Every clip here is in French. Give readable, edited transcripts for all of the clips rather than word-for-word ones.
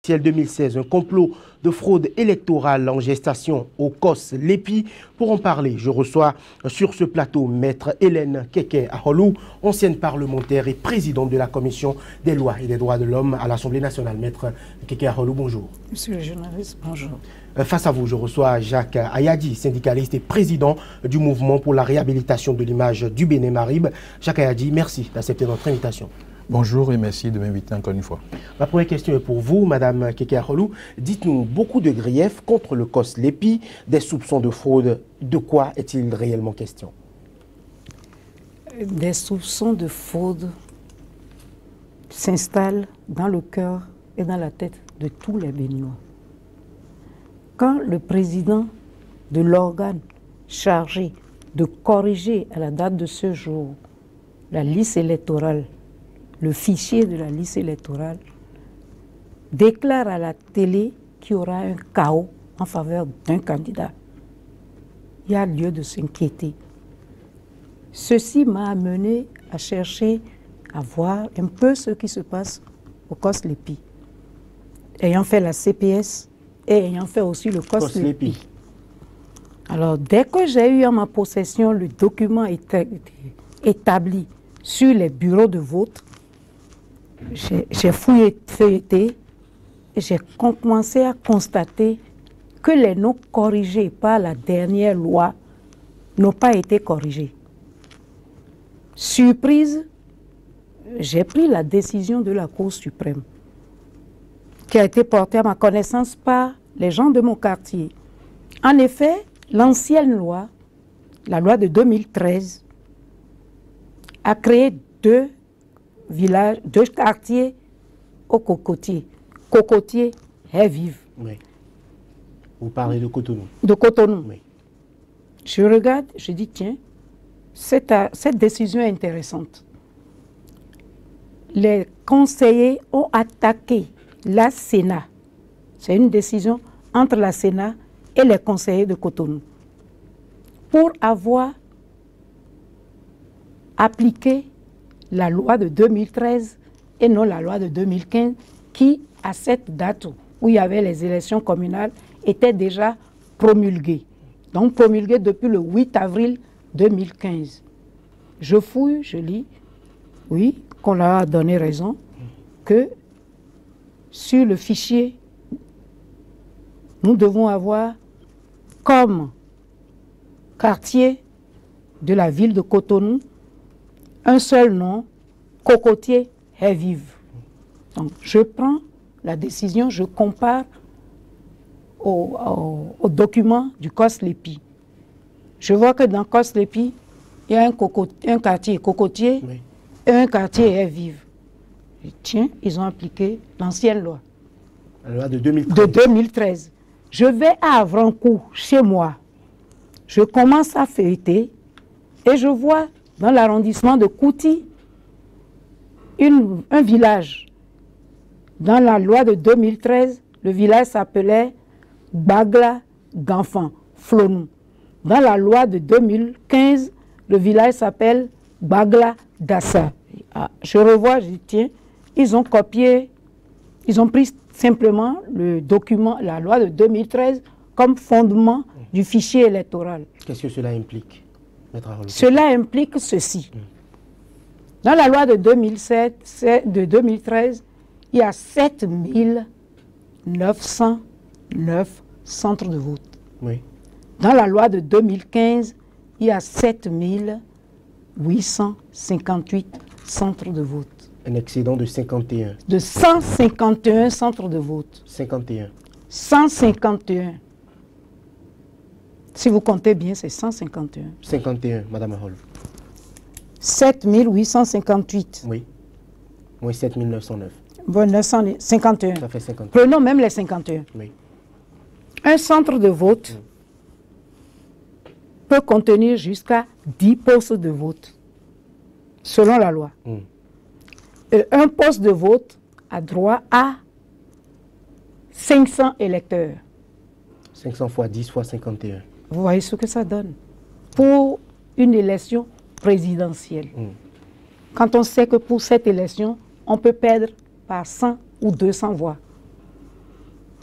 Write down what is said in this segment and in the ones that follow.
présidentielle 2016, un complot de fraude électorale en gestation au COS Lépi. Pour en parler, je reçois sur ce plateau Maître Hélène Keke-Aholou, ancienne parlementaire et présidente de la Commission des lois et des droits de l'homme à l'Assemblée nationale. Maître Keke-Aholou, bonjour. Monsieur le journaliste, bonjour. Face à vous, je reçois Jacques Ayadi, syndicaliste et président du mouvement pour la réhabilitation de l'image du Bénin-Marib. Jacques Ayadi, merci d'accepter notre invitation. Bonjour et merci de m'inviter encore une fois. Ma première question est pour vous, Madame Keke-Aholou. Dites-nous, beaucoup de griefs contre le COS Lépi, des soupçons de fraude. De quoi est-il réellement question? Des soupçons de fraude s'installent dans le cœur et dans la tête de tous les Béninois. Quand le président de l'organe chargé de corriger à la date de ce jour la liste électorale, le fichier de la liste électorale, déclare à la télé qu'il y aura un chaos en faveur d'un candidat, il y a lieu de s'inquiéter. Ceci m'a amené à chercher à voir un peu ce qui se passe au COS Lépi. Ayant fait la CPS et ayant fait aussi le COS Lépi. Alors, dès que j'ai eu en ma possession le document établi sur les bureaux de vote, j'ai feuilleté et j'ai commencé à constater que les noms corrigés par la dernière loi n'ont pas été corrigés. Surprise, j'ai pris la décision de la Cour suprême qui a été portée à ma connaissance par les gens de mon quartier. En effet, l'ancienne loi, la loi de 2013, a créé deux quartiers au Cocotier. Cocotier est vive. Oui. Vous parlez de Cotonou. De Cotonou. Oui. Je regarde, je dis tiens, cette décision est intéressante. Les conseillers ont attaqué la Sénat. C'est une décision entre la Sénat et les conseillers de Cotonou pour avoir appliqué la loi de 2013 et non la loi de 2015 qui, à cette date où il y avait les élections communales, était déjà promulguée. Donc promulguée depuis le 8 avril 2015. Je fouille, je lis, oui, qu'on leur a donné raison, que sur le fichier, nous devons avoir comme quartier de la ville de Cotonou un seul nom, Cocotier est vive. Donc je prends la décision, je compare au document du COS Lépi. Je vois que dans COS Lépi, il y a un quartier Cocotier, oui, et un quartier est vive. Et tiens, ils ont appliqué l'ancienne loi. La loi de 2013. De 2013. Je vais à Avrancourt, chez moi. Je commence à feuilleter et je vois dans l'arrondissement de Kouti un village. Dans la loi de 2013, le village s'appelait Bagla Ganfan, Flonou. Dans la loi de 2015, le village s'appelle Bagla Dassa. Je revois, je dis tiens, ils ont copié, ils ont pris simplement le document, la loi de 2013 comme fondement du fichier électoral. Qu'est-ce que cela implique, Maître Aholou? Cela implique ceci. Dans la loi de 2013, il y a 7909 centres de vote. Oui. Dans la loi de 2015, il y a 7858 centres de vote. Un excédent de 51. De 151 centres de vote. 51. 151. Si vous comptez bien, c'est 151. 51, Madame Aholou. 7858. Oui. Moins 7909. Bon, 951. Ça fait 51. Prenons même les 51. Oui. Un centre de vote peut contenir jusqu'à 10 postes de vote, selon la loi. Et un poste de vote a droit à 500 électeurs. 500 fois 10 fois 51. Vous voyez ce que ça donne pour une élection présidentielle. Quand on sait que pour cette élection, on peut perdre par 100 ou 200 voix.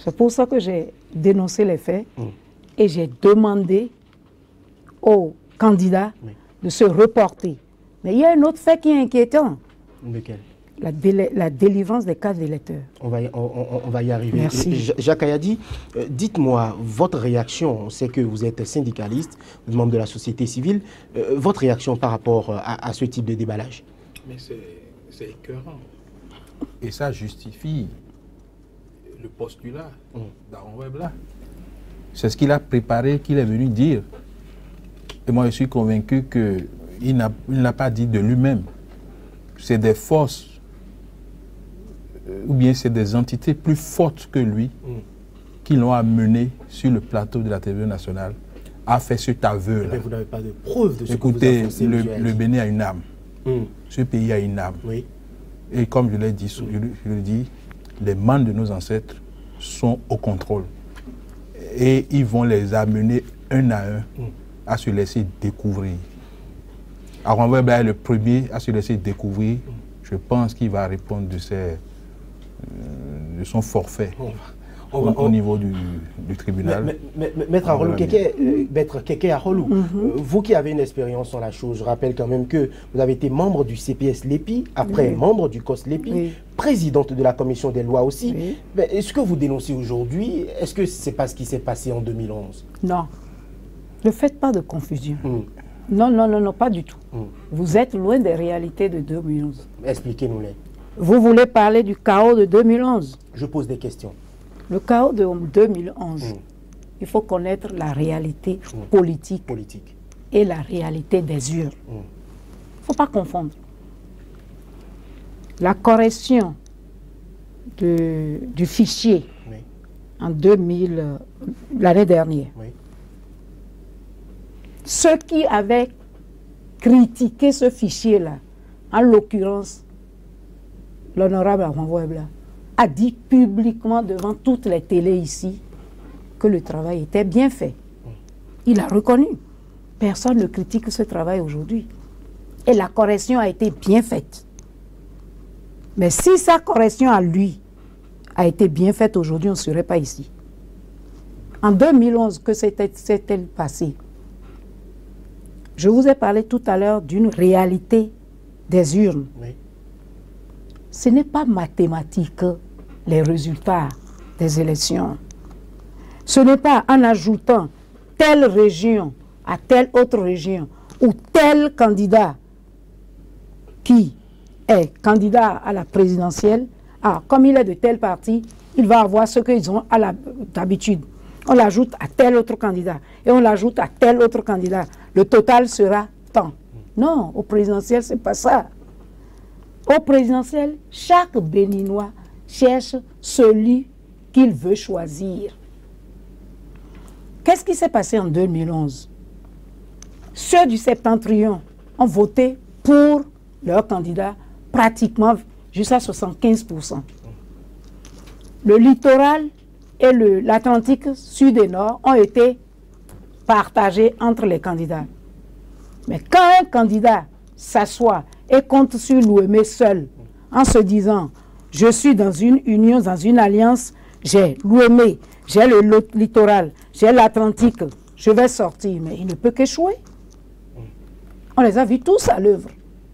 C'est pour ça que j'ai dénoncé les faits et j'ai demandé aux candidats de se reporter. Mais il y a un autre fait qui est inquiétant. Lequel? La délivrance des cartes d'électeurs. On va y arriver. Merci. Jacques Ayadi, dites-moi votre réaction. On sait que vous êtes syndicaliste, vous êtes membre de la société civile. Votre réaction par rapport à ce type de déballage? Mais c'est écœurant. Et ça justifie le postulat d'Aaron Webla. C'est ce qu'il a préparé, qu'il est venu dire. Et moi, je suis convaincu qu'il n'a pas dit de lui-même. C'est des forces, ou bien c'est des entités plus fortes que lui qui l'ont amené sur le plateau de la télévision nationale à faire cet aveu-là. Mais vous n'avez pas de preuve de ce Écoutez, que vous avancez, le Bénin a une âme. Ce pays a une âme. Oui. Et comme je l'ai dit, je le dis, les membres de nos ancêtres sont au contrôle. Et ils vont les amener un à un à se laisser découvrir. Aaron Webla est le premier à se laisser découvrir. Je pense qu'il va répondre de son forfait au niveau du tribunal. Maître Keke Arolou, vous qui avez une expérience sur la chose, je rappelle quand même que vous avez été membre du CPS Lépi, après membre du COS Lépi, présidente de la commission des lois aussi. Est-ce que vous dénoncez aujourd'hui, est-ce que c'est pas ce qui s'est passé en 2011? Non. Ne faites pas de confusion. Non, pas du tout. Vous êtes loin des réalités de 2011. Expliquez-nous-les. Vous voulez parler du chaos de 2011? Je pose des questions. Le chaos de 2011, il faut connaître la réalité politique et la réalité des urnes. Il ne faut pas confondre. La correction du fichier en 2000, l'année dernière, ceux qui avaient critiqué ce fichier-là, en l'occurrence, l'honorable Aaron Webla, a dit publiquement devant toutes les télés ici que le travail était bien fait. Il a reconnu. Personne ne critique ce travail aujourd'hui. Et la correction a été bien faite. Mais si sa correction à lui a été bien faite aujourd'hui, on ne serait pas ici. En 2011, que s'est-elle passé? Je vous ai parlé tout à l'heure d'une réalité des urnes. Ce n'est pas mathématique, les résultats des élections. Ce n'est pas en ajoutant telle région à telle autre région ou tel candidat qui est candidat à la présidentielle, comme il est de tel parti, il va avoir ce qu'ils ont d'habitude. On l'ajoute à tel autre candidat et on l'ajoute à tel autre candidat. Le total sera tant. Non, au présidentiel, ce n'est pas ça. Au présidentiel, chaque Béninois cherche celui qu'il veut choisir. Qu'est-ce qui s'est passé en 2011? Ceux du septentrion ont voté pour leur candidat pratiquement jusqu'à 75%. Le littoral et l'Atlantique sud et nord ont été partagés entre les candidats. Mais quand un candidat s'assoit et compte sur l'OME seul, en se disant « je suis dans une union, dans une alliance, j'ai l'OME, j'ai le littoral, j'ai l'Atlantique, je vais sortir », mais il ne peut qu'échouer. On les a vus tous à l'œuvre.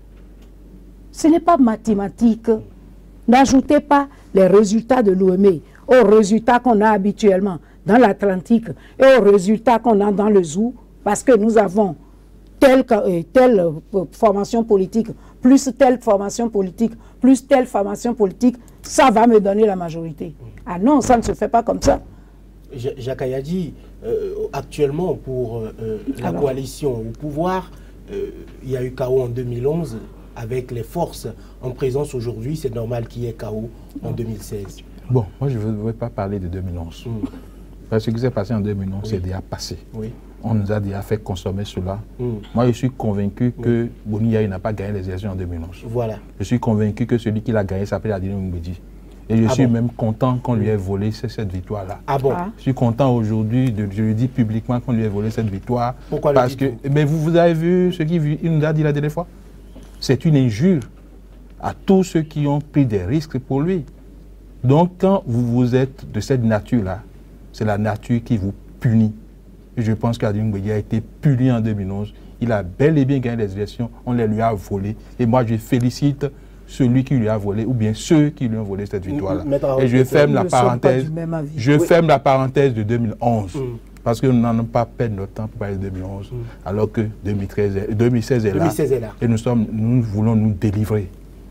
Ce n'est pas mathématique. N'ajoutez pas les résultats de l'OME aux résultats qu'on a habituellement dans l'Atlantique et aux résultats qu'on a dans le zoo, parce que nous avons telle formation politique, plus telle formation politique, plus telle formation politique, ça va me donner la majorité. Ah non, ça ne se fait pas comme ça. Jacques Ayadi, actuellement pour la coalition au pouvoir, il y a eu chaos en 2011 avec les forces en présence aujourd'hui. C'est normal qu'il y ait chaos en 2016. Bon, moi je ne veux pas parler de 2011. Parce que ce qui s'est passé en 2011, c'est déjà passé. On nous a déjà fait consommer cela. Moi, je suis convaincu que Boni Yaye n'a pas gagné les élections en 2011. Voilà. Je suis convaincu que celui qui l'a gagné s'appelle Adine Mbedi. Et je suis même content qu'on lui ait volé cette victoire-là. Ah bon? Je suis content aujourd'hui, je le dis publiquement, qu'on lui ait volé cette victoire. Pourquoi? Parce que, mais vous avez vu ce qu'il nous a dit la dernière fois? C'est une injure à tous ceux qui ont pris des risques pour lui. Donc, quand vous êtes de cette nature-là, c'est la nature qui vous punit. Et je pense qu'Adeline Bouédia a été puni en 2011. Il a bel et bien gagné les élections, on les lui a volées. Et moi, je félicite celui qui lui a volé, ou bien ceux qui lui ont volé cette victoire-là. Et je ferme la parenthèse. Je ferme la parenthèse de 2011. Parce que nous n'allons pas perdre notre temps pour parler de 2011, alors que 2016 est là. Et nous voulons nous délivrer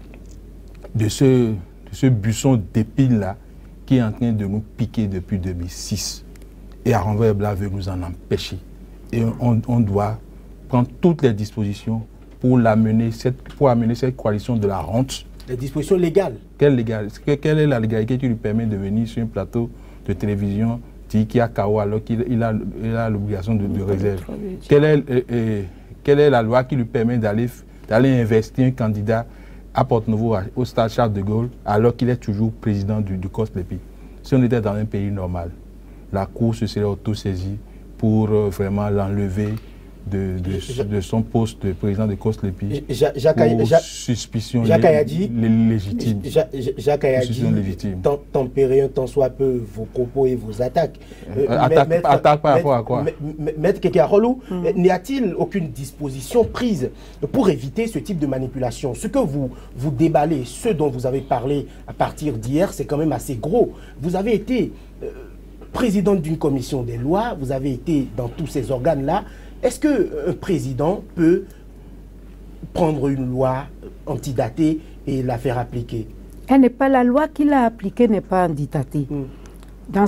de ce buisson d'épines-là qui est en train de nous piquer depuis 2006. Et Aranway Bla veut nous en empêcher. Et on doit prendre toutes les dispositions pour amener cette coalition de la honte. Les dispositions légales. Quelle est la légalité qui lui permet de venir sur un plateau de télévision qu'il y a KO alors qu'il a l'obligation de réserve? Quelle est la loi qui lui permet d'aller investir un candidat à Porte-Nouveau au stade Charles de Gaulle alors qu'il est toujours président du COSLEPI? Si on était dans un pays normal, la Cour se serait auto-saisie pour vraiment l'enlever de son poste de président de COSLEPI pour suspicion légitime. Jacques Ayadi, tempérez un tant soit peu vos propos et vos attaques. Attaque par rapport à quoi? Maître Kekearolou, n'y a-t-il aucune disposition prise pour éviter ce type de manipulation? Ce que vous déballez, ce dont vous avez parlé à partir d'hier, c'est quand même assez gros. Vous avez été présidente d'une commission des lois, vous avez été dans tous ces organes-là. Est-ce qu'un président peut prendre une loi antidatée et la faire appliquer? Elle n'est pas la loi qu'il a appliquée, n'est pas antidatée. Dans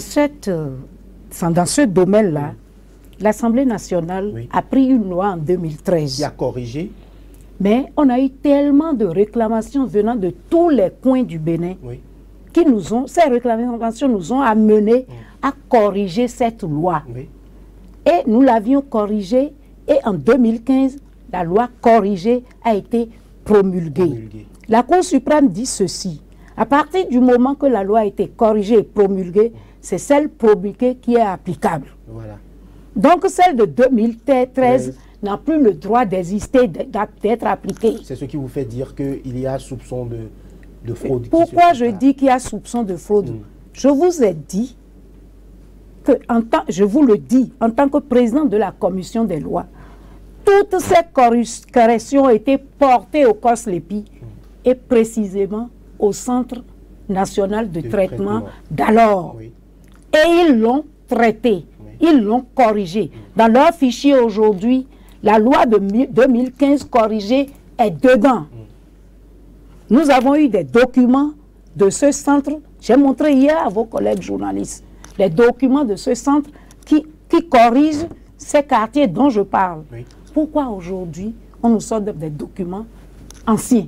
ce domaine-là, l'Assemblée nationale a pris une loi en 2013. Qui a corrigé. Mais on a eu tellement de réclamations venant de tous les coins du Bénin qui ces réclamations nous ont amenés à corriger cette loi. Et nous l'avions corrigée, et en 2015, la loi corrigée a été promulguée. La Cour suprême dit ceci: à partir du moment que la loi a été corrigée et promulguée, c'est celle promulguée qui est applicable. Voilà. Donc celle de 2013 n'a plus le droit d'exister, d'être appliquée. C'est ce qui vous fait dire qu'il y a soupçon de fraude. Pourquoi je dis qu'il y a soupçon de fraude? Je vous ai dit que, je vous le dis, en tant que président de la commission des lois, toutes ces corrections ont été portées au COSLEPI et précisément au Centre national de traitement d'alors. Et ils l'ont traité, ils l'ont corrigé. Dans leur fichier aujourd'hui, la loi de 2015 corrigée est dedans. Nous avons eu des documents de ce centre, j'ai montré hier à vos collègues journalistes, les documents de ce centre qui corrigent ces quartiers dont je parle. Pourquoi aujourd'hui on nous sort des documents anciens?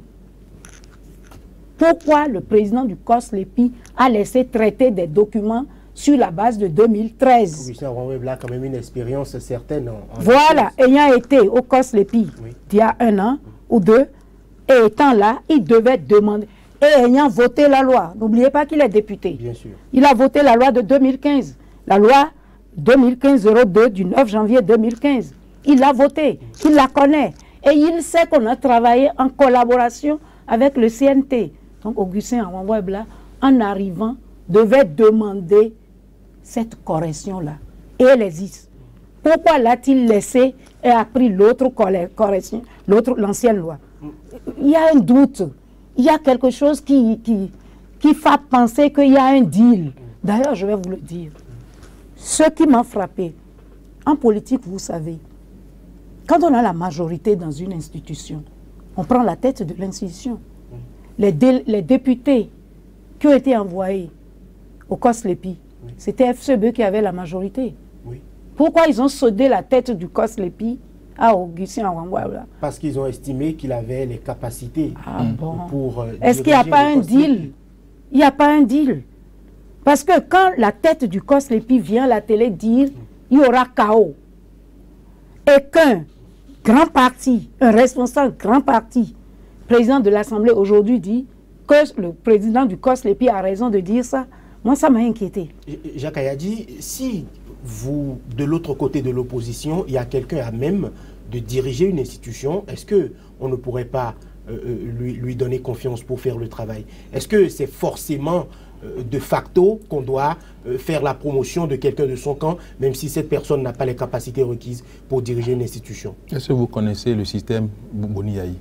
Pourquoi le président du COSLEPI a laissé traiter des documents sur la base de 2013? Augustin Aranway a quand même une expérience certaine. Voilà, ayant été au COSLEPI il y a 1 an ou 2, et étant là, il devait demander. Et ayant voté la loi, n'oubliez pas qu'il est député. Bien sûr. Il a voté la loi de 2015, la loi 2015-02 du 9 janvier 2015. Il l'a voté, il la connaît. Et il sait qu'on a travaillé en collaboration avec le CNT. Donc Augustin Aranway, en arrivant, devait demander cette correction-là. Et elle existe. Pourquoi l'a-t-il laissé et a pris l'autre correction, l'ancienne loi? Il y a un doute. Il y a quelque chose qui fait penser qu'il y a un deal. D'ailleurs, je vais vous le dire. Ce qui m'a frappé, en politique, vous savez, quand on a la majorité dans une institution, on prend la tête de l'institution. Les députés qui ont été envoyés au COSLEPI, c'était FCB qui avait la majorité. Pourquoi ils ont soudé la tête du COSLEPI à Augustin Aranway? Parce qu'ils ont estimé qu'il avait les capacités pour... Est-ce qu'il n'y a pas un deal? Il n'y a pas un deal. Parce que quand la tête du COSLEPI vient à la télé dire il y aura chaos, et qu'un grand parti, un responsable grand parti, président de l'Assemblée aujourd'hui dit que le président du COSLEPI a raison de dire ça, moi ça m'a inquiété. Jacques Ayadi, si vous, de l'autre côté de l'opposition, il y a quelqu'un à même de diriger une institution, est-ce qu'on ne pourrait pas lui donner confiance pour faire le travail? Est-ce que c'est forcément de facto qu'on doit faire la promotion de quelqu'un de son camp, même si cette personne n'a pas les capacités requises pour diriger une institution. Est-ce que vous connaissez le système Boni Yayi?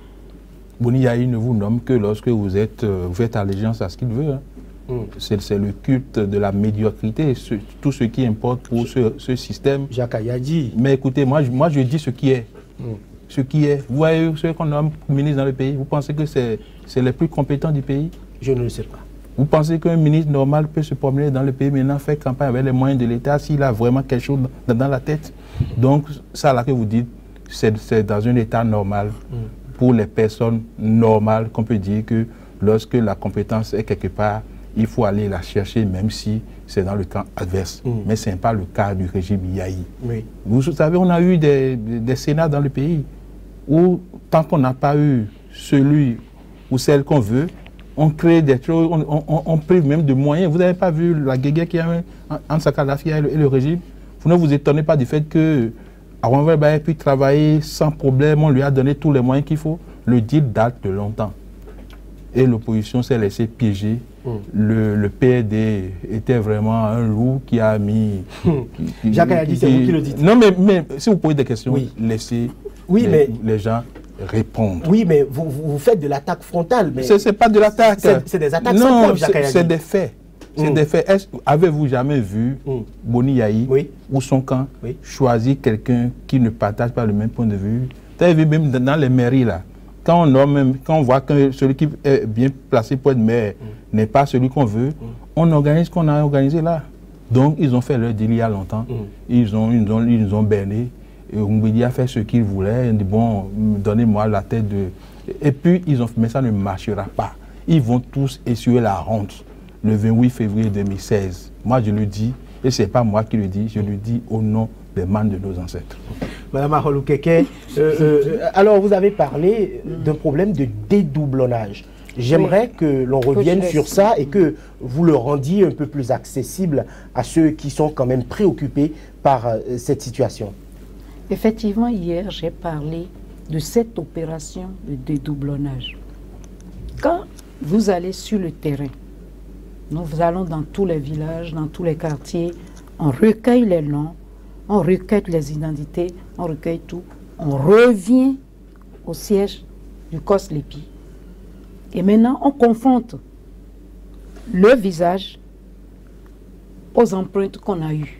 Boni Yayi ne vous nomme que lorsque vous faites allégeance à ce qu'il veut. Hein. C'est le culte de la médiocrité, tout ce qui importe pour ce système. Jacques Ayadi. Mais écoutez, moi je dis ce qui est. Ce qui est. Vous voyez ceux qu'on nomme ministre dans le pays, vous pensez que c'est les plus compétents du pays? Je ne le sais pas. Vous pensez qu'un ministre normal peut se promener dans le pays maintenant, faire campagne avec les moyens de l'État s'il a vraiment quelque chose dans la tête? Donc, ça là que vous dites, c'est dans un état normal, pour les personnes normales, qu'on peut dire que lorsque la compétence est quelque part, il faut aller la chercher, même si c'est dans le camp adverse. Mais ce n'est pas le cas du régime Yayi. Oui. Vous savez, on a eu des sénats dans le pays où, tant qu'on n'a pas eu celui ou celle qu'on veut, on crée des choses, on prive même de moyens. Vous n'avez pas vu la guerre qu'il y a entre Sakadafi et le régime? Vous ne vous étonnez pas du fait que Arwan Verba ait pu travailler sans problème, on lui a donné tous les moyens qu'il faut. Le deal date de longtemps. Et l'opposition s'est laissée piéger. Le PRD était vraiment un loup qui a mis... Jacques Ayadi, c'est vous qui le dites. Non, mais si vous posez des questions, laissez les gens répondre. Oui, mais vous faites de l'attaque frontale. C'est pas de l'attaque. C'est des attaques sans preuve, Jacques Ayadi. C'est des faits. C'est des faits. Avez-vous jamais vu Boni Yayi ou son camp choisir quelqu'un qui ne partage pas le même point de vue? Vous avez vu même dans les mairies là, quand on voit que celui qui est bien placé pour être maire n'est pas celui qu'on veut, on organise ce qu'on a organisé là. Donc ils ont fait leur deal il y a longtemps. Ils nous ont berné. Et Oumbédi a fait ce qu'il voulait. Il dit bon, donnez-moi la tête de... Et puis ils ont fait, mais ça ne marchera pas. Ils vont tous essuyer la honte le 28 février 2016. Moi je le dis, et ce n'est pas moi qui le dis, je le dis au nom des membres de nos ancêtres. Madame Aholou Keke, alors vous avez parlé d'un problème de dédoublonnage. J'aimerais que l'on revienne sur ça et que vous le rendiez un peu plus accessible à ceux qui sont quand même préoccupés par cette situation. Effectivement, hier, j'ai parlé de cette opération de dédoublonnage. Quand vous allez sur le terrain, nous allons dans tous les villages, dans tous les quartiers, on recueille les noms, on recueille les identités, on recueille tout. On revient au siège du COS Lépi. Et maintenant, on confronte le visage aux empreintes qu'on a eues.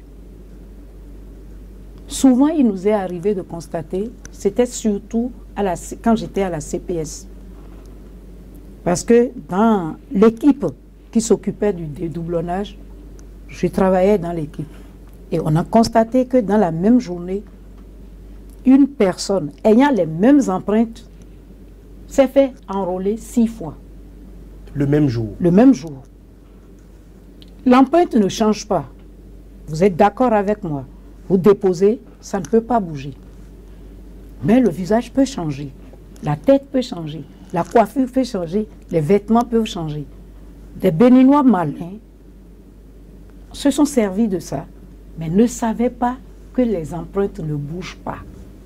Souvent, il nous est arrivé de constater, c'était surtout quand j'étais à la CPS. Parce que dans l'équipe qui s'occupait du dédoublonnage, je travaillais dans l'équipe. Et on a constaté que dans la même journée, une personne ayant les mêmes empreintes s'est fait enrôler 6 fois. Le même jour? Le même jour. L'empreinte ne change pas. Vous êtes d'accord avec moi? Vous déposez, ça ne peut pas bouger. Mais le visage peut changer. La tête peut changer. La coiffure peut changer. Les vêtements peuvent changer. Des Béninois malins se sont servis de ça, mais ne savaient pas que les empreintes ne bougent pas.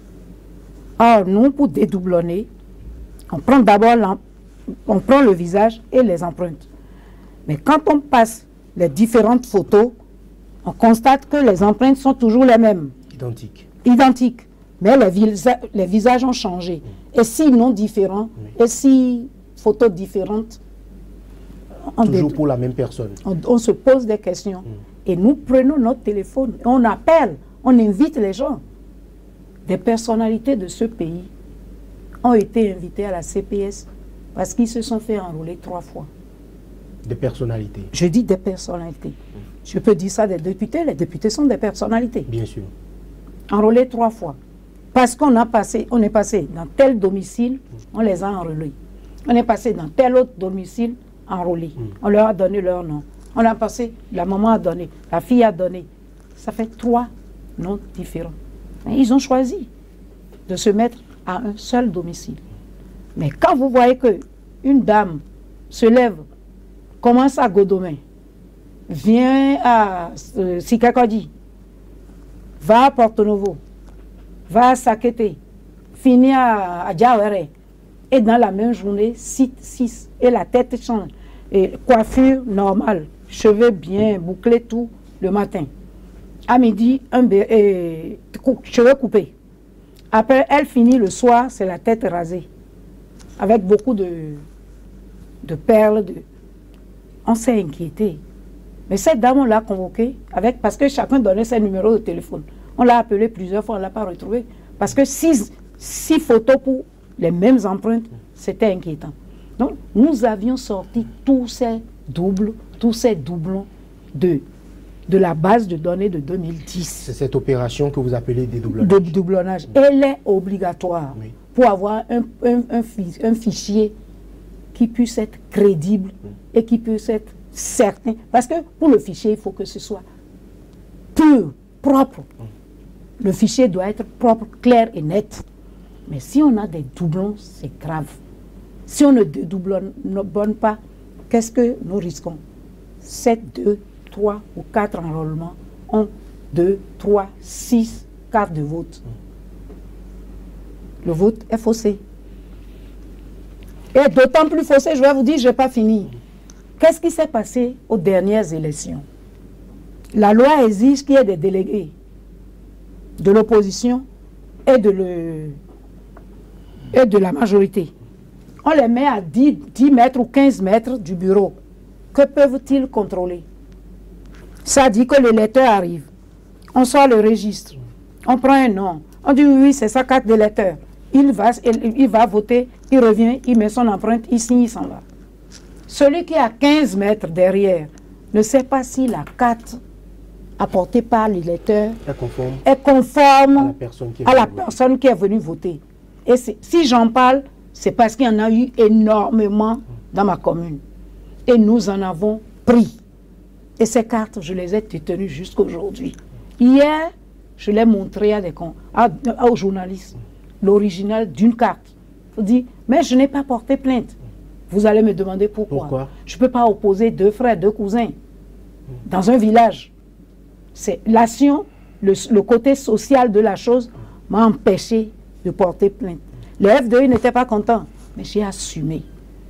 Or, nous, pour dédoublonner, on prend d'abord le visage et les empreintes. Mais quand on passe les différentes photos, on constate que les empreintes sont toujours les mêmes. Identiques. Identiques. Mais les visages ont changé. Et si non différents, et si photos différentes, toujours pour la même personne. On se pose des questions. Et nous prenons notre téléphone, et on appelle, on invite les gens. Des personnalités de ce pays ont été invités à la CPS parce qu'ils se sont fait enrôler 3 fois. Des personnalités? Je dis des personnalités. Je peux dire ça des députés. Les députés sont des personnalités. Bien sûr. Enrôlés 3 fois. Parce qu'on est passé dans tel domicile, on les a enrôlés. On est passé dans tel autre domicile, enrôlés. On leur a donné leur nom. On a passé, la maman a donné, la fille a donné. Ça fait 3 noms différents. Et ils ont choisi de se mettre à un seul domicile. Mais quand vous voyez qu'une dame se lève, commence à Godomé, vient à Sikakodi, va à Porto-Novo, va à Sakete, finit à Diawere, et dans la même journée, cite 6, et la tête change. et coiffure normale, cheveux bien bouclés, tout, le matin. À midi, cheveux coupés. Après, elle finit le soir, c'est la tête rasée, avec beaucoup de perles. On s'est inquiété. Mais cette dame, on l'a convoquée, parce que chacun donnait ses numéros de téléphone. On l'a appelée plusieurs fois, on ne l'a pas retrouvée. Parce que 6 photos pour les mêmes empreintes, c'était inquiétant. Donc, nous avions sorti tous ces doublons de la base de données de 2010. C'est cette opération que vous appelez dédoublonnage. De doublonnage. Elle est obligatoire pour avoir un fichier qui puisse être crédible et qui puisse être certain. Parce que pour le fichier, il faut que ce soit pur, propre. Le fichier doit être propre, clair et net. Mais si on a des doublons, c'est grave. Si on ne doublonne pas, qu'est-ce que nous risquons? 7, 2, 3 ou 4 enrôlements, 1, 2, 3, 6 cartes de vote. Le vote est faussé. Et d'autant plus faussé, je vais vous dire, je n'ai pas fini. Qu'est-ce qui s'est passé aux dernières élections? La loi exige qu'il y ait des délégués de l'opposition et de la majorité. On les met à 10 mètres ou 15 mètres du bureau. Que peuvent-ils contrôler? Ça dit que le lecteur arrive. On sort le registre. On prend un nom. On dit oui, c'est sa carte de lecteur. Il va voter, il revient, il met son empreinte, il signe, il s'en va. Celui qui est à 15 mètres derrière ne sait pas si la carte apportée par l'électeur est conforme à la personne qui est venue voter. Et si j'en parle, c'est parce qu'il y en a eu énormément dans ma commune. Et nous en avons pris. Et ces cartes, je les ai détenues jusqu'à aujourd'hui. Hier, je l'ai montré aux journalistes, l'original d'une carte. Je dis, mais je n'ai pas porté plainte. Vous allez me demander pourquoi. Je ne peux pas opposer 2 frères, 2 cousins dans un village. C'est l'action, le côté social de la chose m'a empêché de porter plainte. Le FDI n'était pas content, mais j'ai assumé.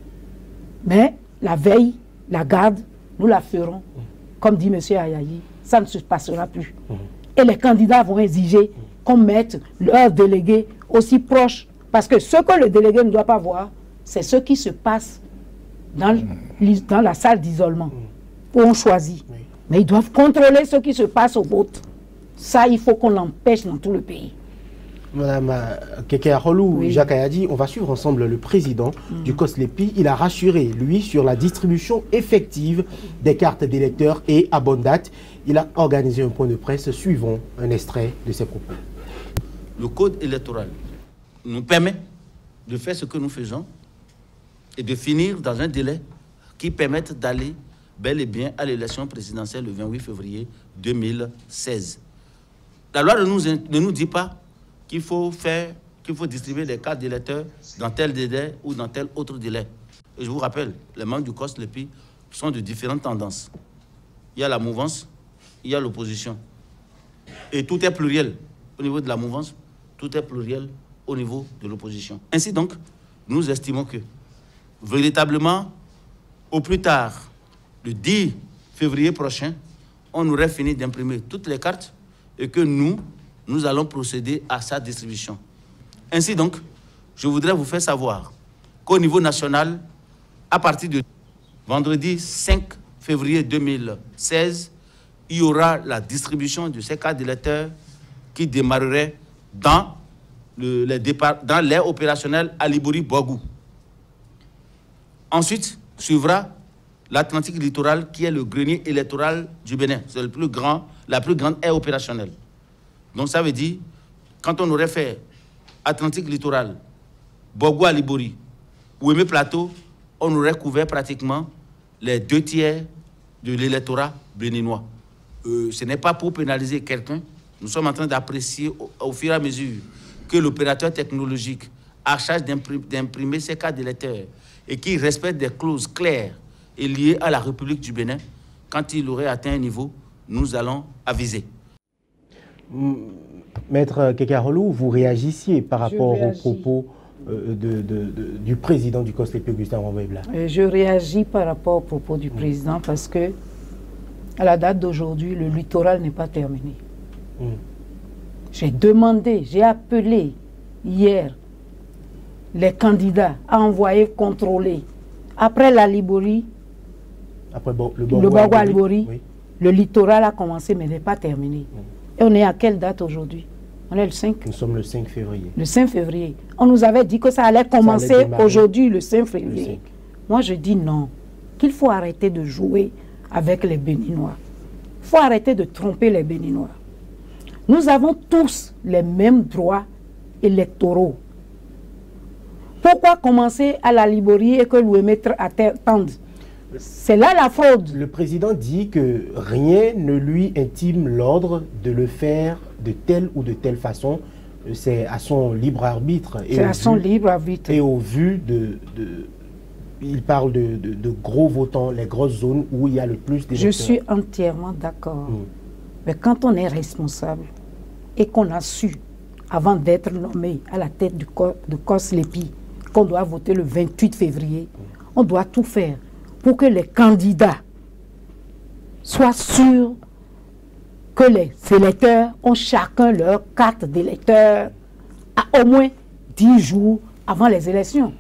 Mais la veille, la garde, nous la ferons. Comme dit M. Ayayi, ça ne se passera plus. Et les candidats vont exiger qu'on mette leurs délégués aussi proches. Parce que ce que le délégué ne doit pas voir, c'est ce qui se passe dans la salle d'isolement, où on choisit. Mais ils doivent contrôler ce qui se passe au vote. Ça, il faut qu'on l'empêche dans tout le pays. Madame Keke Aholou, Jacques Ayadi, on va suivre ensemble le président du COSLEPI. Il a rassuré, lui, sur la distribution effective des cartes d'électeurs et à bonne date. Il a organisé un point de presse. Suivons un extrait de ses propos. Le code électoral nous permet de faire ce que nous faisons et de finir dans un délai qui permette d'aller bel et bien à l'élection présidentielle le 28 février 2016. La loi ne nous dit pas qu'il faut distribuer les cartes d'électeurs dans tel délai ou dans tel autre délai. Et je vous rappelle, les membres du COSLEPI sont de différentes tendances. Il y a la mouvance, il y a l'opposition. Et tout est pluriel au niveau de la mouvance, tout est pluriel au niveau de l'opposition. Ainsi donc, nous estimons que, véritablement, au plus tard, le 10 février prochain, on aurait fini d'imprimer toutes les cartes et que nous allons procéder à sa distribution. Ainsi donc, je voudrais vous faire savoir qu'au niveau national, à partir de vendredi 5 février 2016, il y aura la distribution de ces cartes d'électeurs qui démarrerait dans l'aire opérationnelle à Libori-Bogou. Ensuite, suivra l'Atlantique littoral qui est le grenier électoral du Bénin. C'est la plus grande aire opérationnelle. Donc ça veut dire, quand on aurait fait Atlantique littoral, Bogou à Libori, ou Aimé Plateau, on aurait couvert pratiquement les 2 tiers de l'électorat béninois. Ce n'est pas pour pénaliser quelqu'un. Nous sommes en train d'apprécier au fur et à mesure que l'opérateur technologique a charge d'imprimer ses cartes d'électeurs et qui respecte des clauses claires et liées à la République du Bénin. Quand il aurait atteint un niveau, nous allons aviser. Maître Keke Aholou, vous réagissiez par rapport aux propos du président du COS Lépi, Augustin Rwambebla? Je réagis par rapport au propos du président parce que, à la date d'aujourd'hui, le littoral n'est pas terminé. J'ai demandé, j'ai appelé hier les candidats à envoyer contrôler. Après la Liborie, après le Bogo-Alibori, oui. Le littoral a commencé mais n'est pas terminé. Et on est à quelle date aujourd'hui? On est le 5. Nous sommes le 5 février. Le 5 février. On nous avait dit que ça allait commencer aujourd'hui, le 5 février. Le 5. Moi, je dis non. Qu'il faut arrêter de jouer avec les Béninois. Il faut arrêter de tromper les Béninois. Nous avons tous les mêmes droits électoraux. Pourquoi commencer à la Liborie et que l'ouémettre attende? C'est là la fraude. Le président dit que rien ne lui intime l'ordre de le faire de telle ou de telle façon. C'est à son libre arbitre. C'est à son libre arbitre. Et au vu il parle de gros votants, les grosses zones où il y a le plus d'électeurs. Je suis entièrement d'accord. Mais quand on est responsable et qu'on a su, avant d'être nommé à la tête de COS Lépi, qu'on doit voter le 28 février, on doit tout faire pour que les candidats soient sûrs que les électeurs ont chacun leur carte d'électeur à au moins 10 jours avant les élections.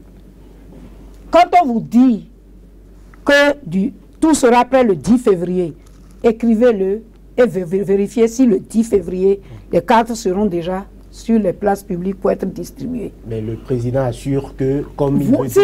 Quand on vous dit que tout sera prêt le 10 février, écrivez-le et vérifiez si le 10 février, les cartes seront déjà sur les places publiques pour être distribuées. Mais le président assure que, comme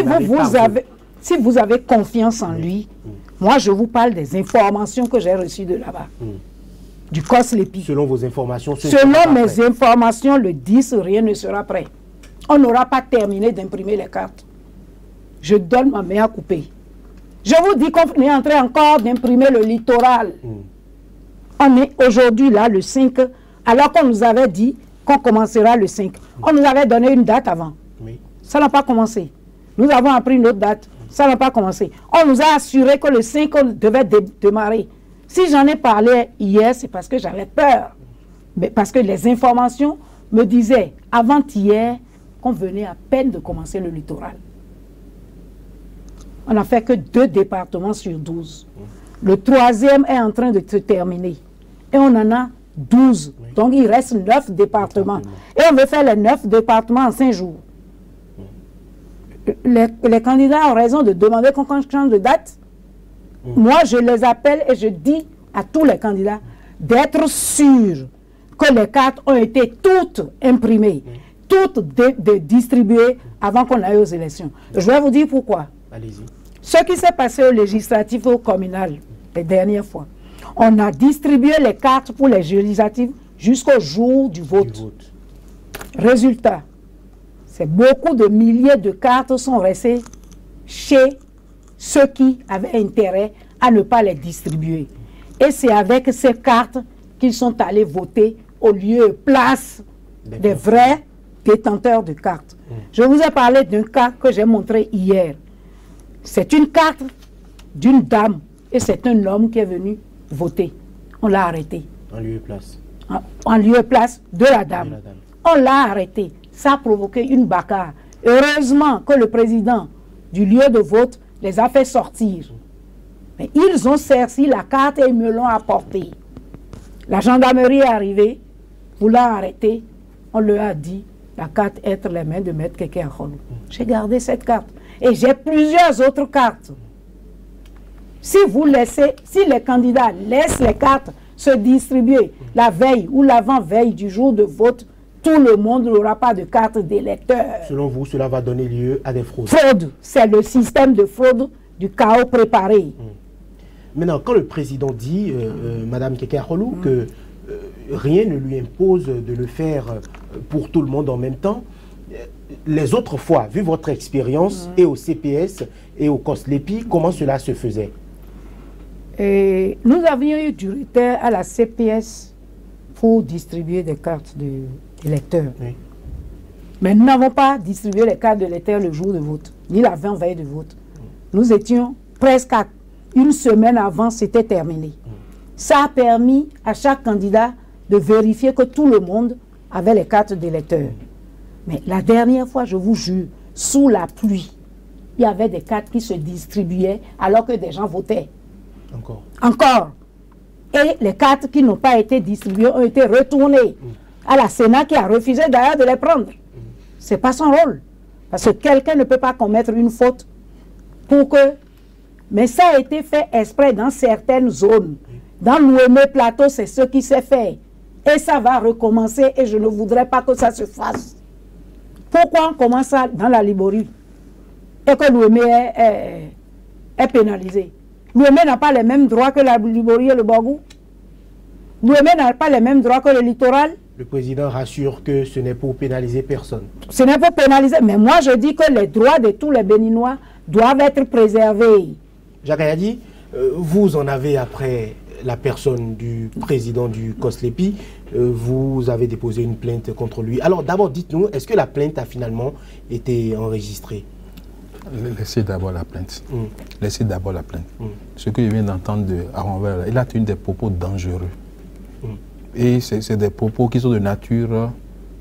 si vous avez confiance en lui, moi je vous parle des informations que j'ai reçues de là-bas, du COS Lépi. Selon vos informations, selon mes informations, le 10, rien ne sera prêt. On n'aura pas terminé d'imprimer les cartes. Je donne ma main à couper. Je vous dis qu'on est en train encore d'imprimer le littoral. On est aujourd'hui là, le 5, alors qu'on nous avait dit qu'on commencera le 5. On nous avait donné une date avant. Ça n'a pas commencé. Nous avons appris une autre date. Ça n'a pas commencé. On nous a assuré que le 5, on devait démarrer. Si j'en ai parlé hier, c'est parce que j'avais peur. Mais parce que les informations me disaient avant-hier qu'on venait à peine de commencer le littoral. On n'a fait que 2 départements sur 12. Le 3e est en train de se terminer. Et on en a 12. Donc il reste 9 départements. Et on veut faire les 9 départements en 5 jours. Les candidats ont raison de demander qu'on change de date. Moi, je les appelle et je dis à tous les candidats d'être sûrs que les cartes ont été toutes imprimées, toutes distribuées avant qu'on aille aux élections. Je vais vous dire pourquoi. Allez-y. Ce qui s'est passé au législatif et au communal les dernières fois, on a distribué les cartes pour les législatives jusqu'au jour du vote. Résultat, c'est beaucoup de milliers de cartes sont restées chez ceux qui avaient intérêt à ne pas les distribuer. Et c'est avec ces cartes qu'ils sont allés voter au lieu et place des vrais détenteurs de cartes. Je vous ai parlé d'un cas que j'ai montré hier. C'est une carte d'une dame et c'est un homme qui est venu voter. On l'a arrêté. En lieu et place. En lieu et place de la dame. On l'a arrêté. Ça a provoqué une bagarre. Heureusement que le président du lieu de vote les a fait sortir. Mais ils ont serci la carte et ils me l'ont apportée. La gendarmerie est arrivée, vous l'a arrêté. On leur a dit, la carte est entre les mains de Maître Keke Akholou. J'ai gardé cette carte. Et j'ai plusieurs autres cartes. Si les candidats laissent les cartes se distribuer la veille ou l'avant-veille du jour de vote, tout le monde n'aura pas de carte d'électeur. Selon vous, cela va donner lieu à des fraudes. Fraude, c'est le système de fraude du chaos préparé. Maintenant, quand le président dit, Madame Keke Akholou, que rien ne lui impose de le faire pour tout le monde en même temps, les autres fois, vu votre expérience et au CPS et au COS Lépi, comment cela se faisait? Nous avions eu du retard à la CPS pour distribuer des cartes d'électeurs. Mais nous n'avons pas distribué les cartes d'électeurs le jour de vote, ni l'avant-veille de vote. Nous étions presque à une semaine avant, c'était terminé. Ça a permis à chaque candidat de vérifier que tout le monde avait les cartes d'électeurs. Mais la dernière fois, je vous jure, sous la pluie, il y avait des cartes qui se distribuaient alors que des gens votaient. Encore. Encore. Et les cartes qui n'ont pas été distribuées ont été retournées à la Sénat qui a refusé d'ailleurs de les prendre. Ce n'est pas son rôle. Parce que quelqu'un ne peut pas commettre une faute pour que... Mais ça a été fait exprès dans certaines zones. Dans l'Ouémé Plateau, c'est ce qui s'est fait. Et ça va recommencer et je ne voudrais pas que ça se fasse. Pourquoi on commence ça dans la Liborie et que l'Ouémé est pénalisé? L'Ouémé n'a pas les mêmes droits que la Liborie et le Borgou. L'Ouémé n'a pas les mêmes droits que le littoral. Le président rassure que ce n'est pour pénaliser personne. Ce n'est pas pénaliser, mais moi je dis que les droits de tous les Béninois doivent être préservés. Jacques Ayadi, vous en avez après la personne du président du COSLEPI, vous avez déposé une plainte contre lui. Alors d'abord dites-nous, est-ce que la plainte a finalement été enregistrée? Laissez d'abord la plainte. Laissez d'abord la plainte. Ce que je viens d'entendre de Aronvert, il a tenu des propos dangereux. Et c'est des propos qui sont de nature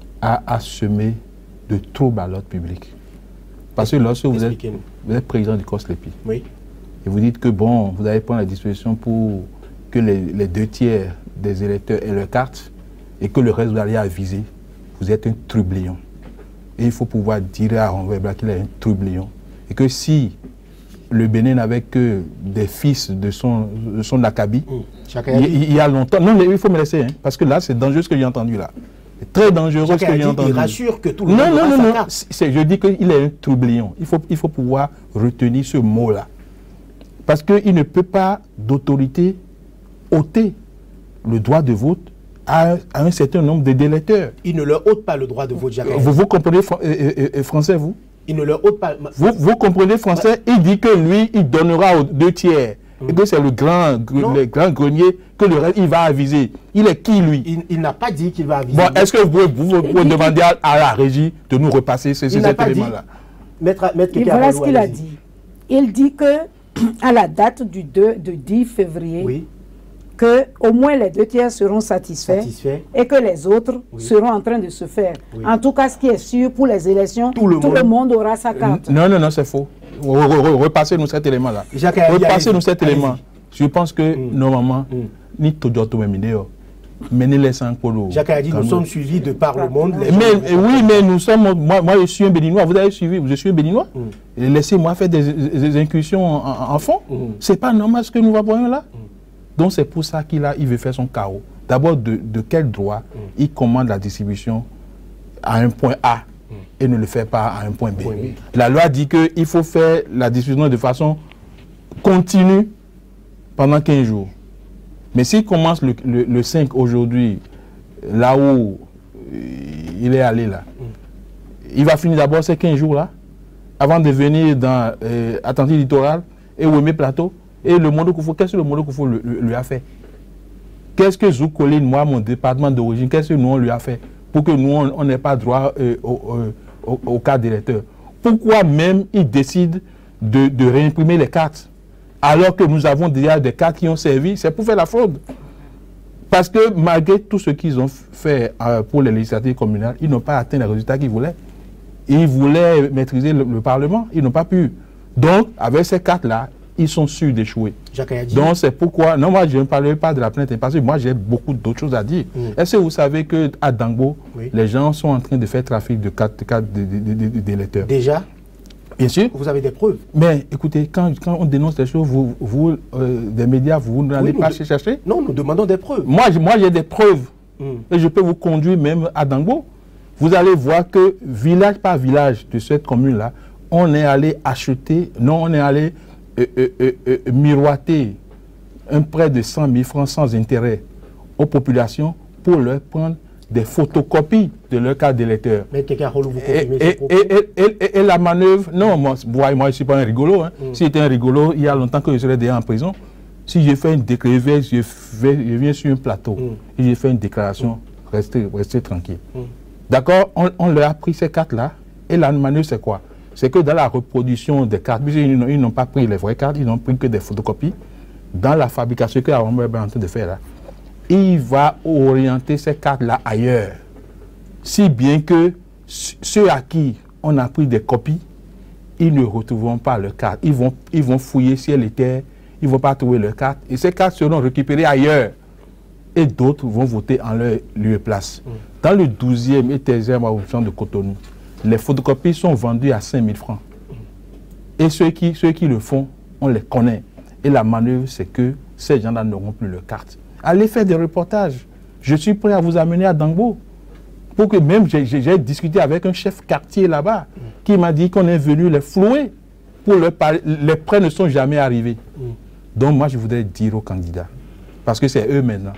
à semer de troubles à l'ordre public. Parce que lorsque vous êtes président du COSLEPI, oui, et vous dites que bon, vous allez prendre la disposition pour que les 2 tiers des électeurs aient leur carte et que le reste vous allez aviser, vous êtes un trublion. Et il faut pouvoir dire à Aronvert qu'il est un trublion. Et que si le Bénin n'avait que des fils de son acabit, il y a longtemps... Non, il faut me laisser, hein, parce que là, c'est dangereux ce que j'ai entendu là. C'est très dangereux ce que j'ai entendu. Il rassure que tout le monde aura sa carte. Je dis qu'il est un troublion. Il faut pouvoir retenir ce mot-là. Parce qu'il ne peut pas, d'autorité, ôter le droit de vote à un certain nombre de d'électeurs. Il ne leur ôte pas le droit de vote, Jacques. Vous comprenez français, vous? Il ne leur ôte pas... Vous comprenez français? Il dit que lui, il donnera aux 2 tiers. Et que c'est le grand grenier que le reste, il va aviser. Il est qui, lui? Il n'a pas dit qu'il va aviser. Bon, est-ce que vous pouvez demander à la régie de nous repasser ces éléments-là? Voilà ce qu'il a dit. Il dit que à la date du 10 février, oui, que au moins les 2 tiers seront satisfaits et que les autres seront en train de se faire. Oui. En tout cas, ce qui est sûr pour les élections, tout le monde aura sa carte. Non, c'est faux. Repassez-nous cet élément-là. Repassez-nous cet élément. Je pense que, normalement, ni tout doit tout même mener les 5 polos. Jacques a dit, nous sommes suivis de par le monde. Oui, mais nous sommes... Moi, je suis un Béninois. Vous avez suivi, je suis un Béninois. Laissez-moi faire des incursions en fond. C'est pas normal ce que nous voyons là. Donc c'est pour ça qu'il veut faire son chaos. D'abord, de quel droit il commande la distribution à un point A et ne le fait pas à un point B. La loi dit qu'il faut faire la distribution de façon continue pendant 15 jours. Mais s'il commence le 5 aujourd'hui, là où il est allé là, il va finir d'abord ces 15 jours là, avant de venir dans Atlantique Littoral et Ouémé Plateau. Et le Mondo Koufou, qu'est-ce que le Mondo Koufou lui a fait? Qu'est-ce que Zoukolin, moi, mon département d'origine, qu'est-ce que nous, on lui a fait pour que nous, on n'ait pas droit au carte d'électeur? Pourquoi même il décide de réimprimer les cartes alors que nous avons déjà des cartes qui ont servi? C'est pour faire la fraude. Parce que malgré tout ce qu'ils ont fait pour les législatives communales, ils n'ont pas atteint les résultats qu'ils voulaient. Ils voulaient maîtriser le Parlement, ils n'ont pas pu. Donc, avec ces cartes-là, ils sont sûrs d'échouer. Donc c'est pourquoi, non, moi je ne parlerai pas de la plainte, parce que moi j'ai beaucoup d'autres choses à dire. Est-ce que vous savez qu'à Dangbo, les gens sont en train de faire trafic de cartes d'électeurs? Déjà? Bien sûr. Vous avez des preuves? Mais écoutez, quand on dénonce des choses, vous des médias, vous n'allez pas chercher? Non, nous demandons des preuves. Moi j'ai des preuves. Et je peux vous conduire même à Dangbo. Vous allez voir que village par village de cette commune-là, on est allé acheter, non, on est allé miroiter un prêt de 100 000 francs sans intérêt aux populations pour leur prendre des photocopies de leur carte d'électeur. Et la manœuvre, non, moi je ne suis pas un rigolo. Hein. Si j'étais un rigolo, il y a longtemps que je serais déjà en prison. Si j'ai fait une déclaration, je viens sur un plateau et j'ai fait une déclaration, restez tranquille. D'accord, on leur a pris ces cartes-là et la manœuvre c'est quoi? C'est que dans la reproduction des cartes, ils n'ont pas pris les vraies cartes, ils n'ont pris que des photocopies. Dans la fabrication que Aronvert est en train de faire là, il va orienter ces cartes-là ailleurs. Si bien que ceux à qui on a pris des copies, ils ne retrouveront pas leur carte. Ils vont fouiller ciel et terre, ils ne vont pas trouver leur carte. Et ces cartes seront récupérées ailleurs. Et d'autres vont voter en leur lieu et place. Dans le 12e et 13e arrondissement de Cotonou, les photocopies sont vendues à 5 000 francs. Et ceux qui le font, on les connaît. Et la manœuvre, c'est que ces gens-là n'auront plus leur carte. Allez faire des reportages. Je suis prêt à vous amener à Dangbo. Pour que même, j'ai discuté avec un chef quartier là-bas qui m'a dit qu'on est venu les flouer. Pour leur parler. Les prêts ne sont jamais arrivés. Donc moi, je voudrais dire aux candidats, parce que c'est eux maintenant,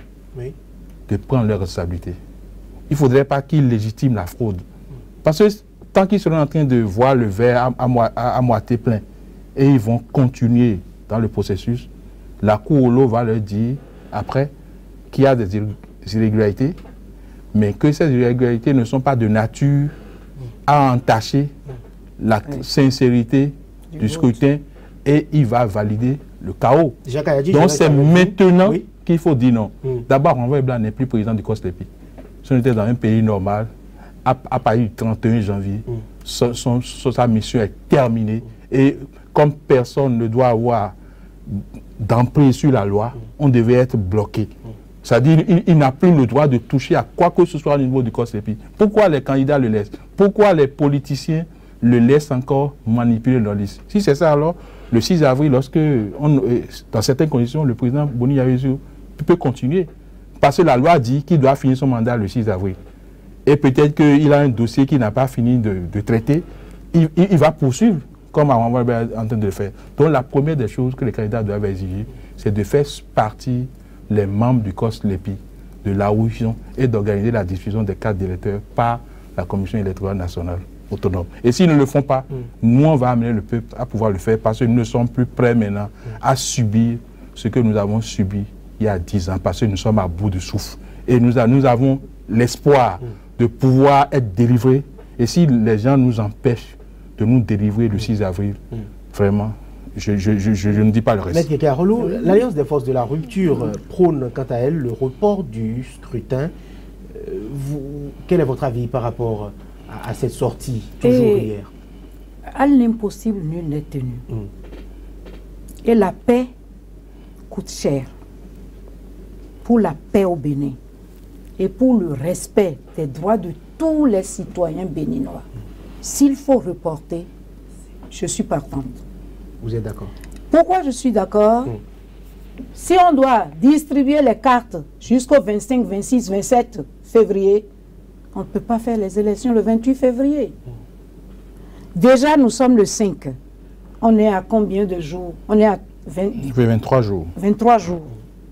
de prendre leurs responsabilités. Il ne faudrait pas qu'ils légitiment la fraude. Parce que tant qu'ils seront en train de voir le verre à moitié plein, et ils vont continuer dans le processus, la Cour au lot va leur dire, après, qu'il y a des irrégularités, mais que ces irrégularités ne sont pas de nature à entacher la sincérité du scrutin, et il va valider le chaos. Donc c'est maintenant qu'il faut dire non. D'abord, Renvoy Blanc n'est plus président du COSLEPI. Si on était dans un pays normal, à partir du 31 janvier, sa mission est terminée. Et comme personne ne doit avoir d'emprise sur la loi, on devait être bloqué. C'est-à-dire qu'il n'a plus le droit de toucher à quoi que ce soit au niveau du COSLEPI. Pourquoi les candidats le laissent? Pourquoi les politiciens le laissent encore manipuler leur liste? Si c'est ça, alors, le 6 avril, lorsque, dans certaines conditions, le président Boni Yahya peut continuer. Parce que la loi dit qu'il doit finir son mandat le 6 avril. Et peut-être qu'il a un dossier qu'il n'a pas fini de traiter. Il va poursuivre, comme on est en train de le faire. Donc la première des choses que les candidats doivent exiger, c'est de faire partie les membres du COSLEPI, de la Ouïtion, et d'organiser la diffusion des cartes d'électeurs par la Commission électorale nationale autonome. Et s'ils ne le font pas, nous, on va amener le peuple à pouvoir le faire parce que nous ne sommes plus prêts maintenant à subir ce que nous avons subi il y a 10 ans, parce que nous sommes à bout de souffle. Et nous avons l'espoir de pouvoir être délivrés. Et si les gens nous empêchent de nous délivrer le 6 avril, vraiment, je ne dis pas le reste. Maître Kekearolo, l'Alliance des forces de la rupture prône quant à elle le report du scrutin. Quel est votre avis par rapport à cette sortie, toujours hier? À l'impossible, nul n'est tenu. Et la paix coûte cher. Pour la paix au Bénin et pour le respect des droits de tous les citoyens béninois, s'il faut reporter, je suis partante. Vous êtes d'accord? Pourquoi je suis d'accord? Si on doit distribuer les cartes jusqu'au 25, 26, 27 février, on ne peut pas faire les élections le 28 février. Déjà, nous sommes le 5. On est à combien de jours? On est à 23 jours. 23 jours.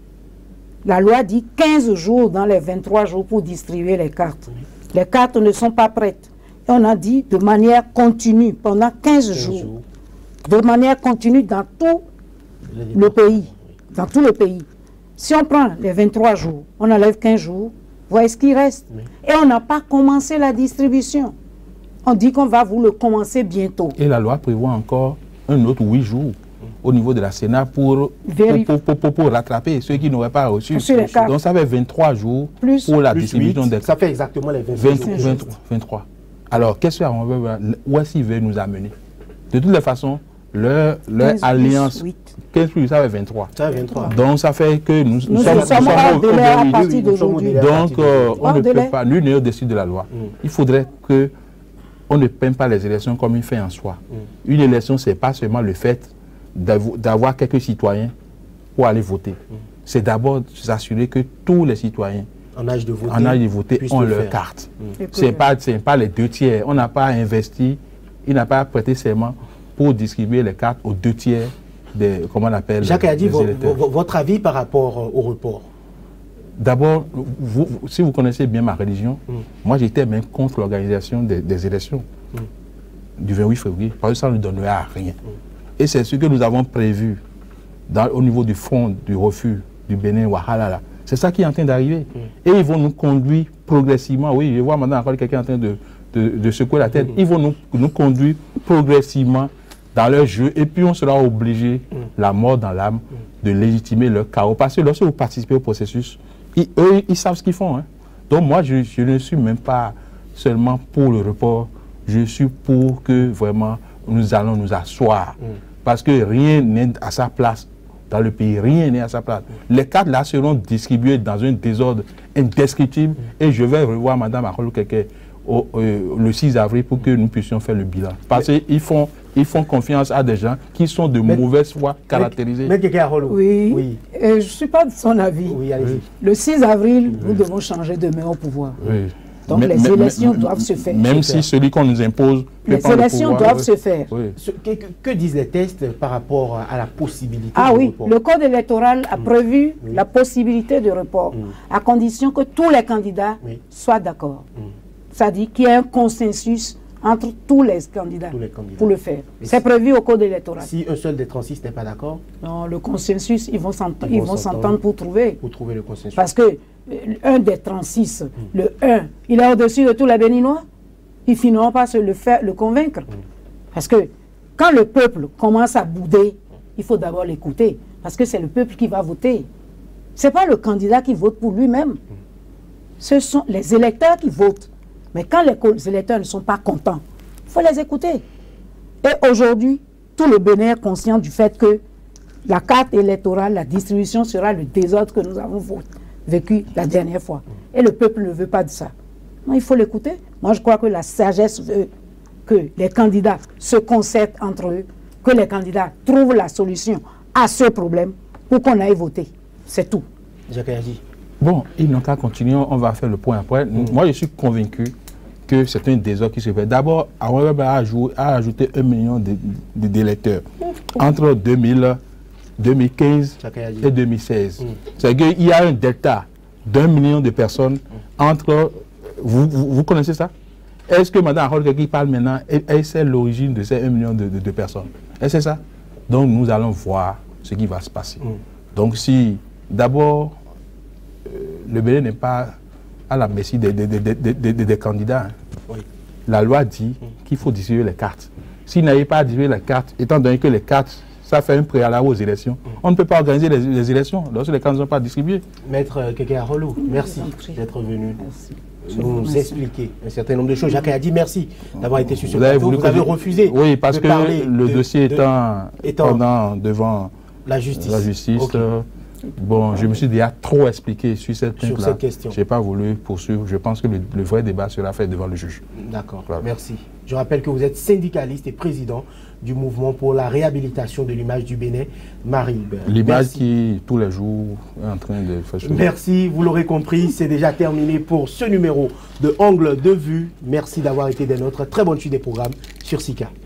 La loi dit 15 jours dans les 23 jours pour distribuer les cartes. Les cartes ne sont pas prêtes. Et on a dit de manière continue, pendant 15 jours. De manière continue dans tout le pays. Dans tout le pays. Si on prend les 23 jours, on enlève 15 jours, voyez ce qui reste. Et on n'a pas commencé la distribution. On dit qu'on va vous le commencer bientôt. Et la loi prévoit encore un autre 8 jours au niveau de la Sénat pour rattraper ceux qui n'auraient pas reçu. Donc ça fait 23 jours pour la distribution des cartes. Ça fait exactement les 23. Alors, qu'est-ce où est-ce qu'ils veulent nous amener? De toutes les façons, leur alliance, 15 plus, ça fait 23. Ça fait 23. Donc ça fait que nous sommes à partir d'aujourd'hui. Donc on ne peut pas, nul n'est au-dessus de la loi. Il faudrait que on ne peine pas les élections comme une fin en soi. Une élection, ce n'est pas seulement le fait d'avoir quelques citoyens pour aller voter. C'est d'abord s'assurer que tous les citoyens en âge de voter ont leur carte. Ce n'est pas les 2 tiers. On n'a pas investi, il n'a pas prêté serment pour distribuer les cartes aux 2 tiers des, comment on appelle, Jacques a dit votre avis par rapport au report. D'abord, si vous connaissez bien ma religion, moi j'étais même contre l'organisation des élections du 28 février, parce que ça ne donnerait à rien. Et c'est ce que nous avons prévu au niveau du front du refus du Bénin, Wahalala. C'est ça qui est en train d'arriver. Et ils vont nous conduire progressivement. Oui, je vois maintenant encore quelqu'un en train de secouer la tête. Ils vont nous conduire progressivement dans leur jeu. Et puis on sera obligé, la mort dans l'âme, de légitimer leur chaos. Parce que lorsque vous participez au processus, eux, ils savent ce qu'ils font. Hein. Donc moi, je ne suis même pas seulement pour le report, je suis pour que vraiment nous allons nous asseoir. Parce que rien n'est à sa place dans le pays, rien n'est à sa place. Les cartes là seront distribuées dans un désordre indescriptible et je vais revoir Mme Aholou Keke le 6 avril pour que nous puissions faire le bilan. Parce qu'ils font confiance à des gens qui sont de mauvaise foi caractérisés. Mais Keke Aholou. Oui. Je ne suis pas de son avis. Oui, allez-y. Le 6 avril, nous devons changer de main au pouvoir. Oui. Donc les élections doivent se faire. Même si celui qu'on nous impose... Les élections doivent se faire. Oui. Que disent les tests par rapport à la possibilité Ah de oui, report? le code électoral a prévu la possibilité de report, à condition que tous les candidats soient d'accord. C'est-à-dire qu'il y ait un consensus entre tous les candidats pour le faire. C'est prévu au code électoral. Si un seul des 36 n'est pas d'accord? Non, le consensus, ils vont s'entendre pour trouver. Pour trouver le consensus. Parce que un des 36, le 1, il est au-dessus de tous les Béninois. Ils finiront par le convaincre. Parce que quand le peuple commence à bouder, il faut d'abord l'écouter. Parce que c'est le peuple qui va voter. Ce n'est pas le candidat qui vote pour lui-même. Ce sont les électeurs qui votent. Mais quand les électeurs ne sont pas contents, il faut les écouter. Et aujourd'hui, tout le Bénin est conscient du fait que la carte électorale, la distribution sera le désordre que nous avons vécu la dernière fois. Et le peuple ne veut pas de ça. Non, il faut l'écouter. Moi, je crois que la sagesse veut que les candidats se concertent entre eux, que les candidats trouvent la solution à ce problème pour qu'on aille voter. C'est tout. Jacques Ayadji. Bon, ils n'ont qu'à continuer, on va faire le point après. Moi, je suis convaincu que c'est un désordre qui se fait. D'abord, Aweb a ajouté 1 million d'électeurs entre 2015 et 2016. C'est-à-dire qu'il y a un delta d'1 million de personnes entre... Vous connaissez ça? Est-ce que Mme Aholou qui parle maintenant, elle sait l'origine de ces 1 million de personnes? Elle sait ça? Donc, nous allons voir ce qui va se passer. Donc, si d'abord... le Bénin n'est pas à la merci des candidats. Oui. La loi dit qu'il faut distribuer les cartes. S'il n'avait pas distribué les cartes, étant donné que les cartes, ça fait un préalable aux élections, on ne peut pas organiser les élections lorsque les cartes ne sont pas distribuées. Maître Keke Aholou, merci d'être venu nous expliquer un certain nombre de choses. Jacques Ayadji, merci d'avoir été sur ce plateau. Vous avez refusé. Oui, parce que le dossier étant devant la justice. Okay. Bon, je me suis déjà trop expliqué sur cette question. Je n'ai pas voulu poursuivre. Je pense que le vrai débat sera fait devant le juge. D'accord, voilà. Merci. Je rappelle que vous êtes syndicaliste et président du mouvement pour la réhabilitation de l'image du Bénin, Marie. L'image qui, tous les jours, est en train de faire chose. Merci, vous l'aurez compris, c'est déjà terminé pour ce numéro de Angle de Vue. Merci d'avoir été des nôtres. Très bonne suite des programmes sur SICA.